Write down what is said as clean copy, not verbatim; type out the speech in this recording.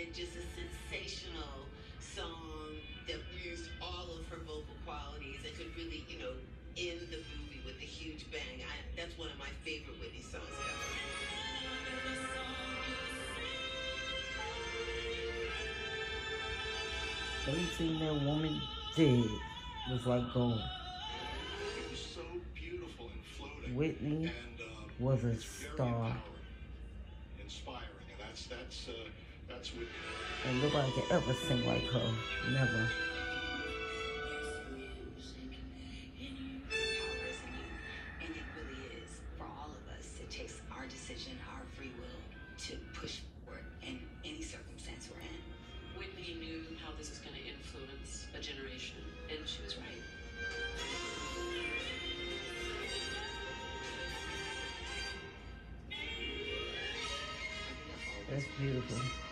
and just a sensational song that used all of her vocal qualities and could really, end the movie with a huge bang. That's one of my favorite Whitney songs ever. Everything that woman did was like gold. It was so beautiful and floating. Whitney and, was a it's star. Very inspiring, and that's Whitney. And nobody can ever sing like her. Never. And it really is. For all of us, it takes our decision, our free will to push forward in any circumstance we're in. Whitney knew how this was going to influence a generation, and she was right. That's beautiful.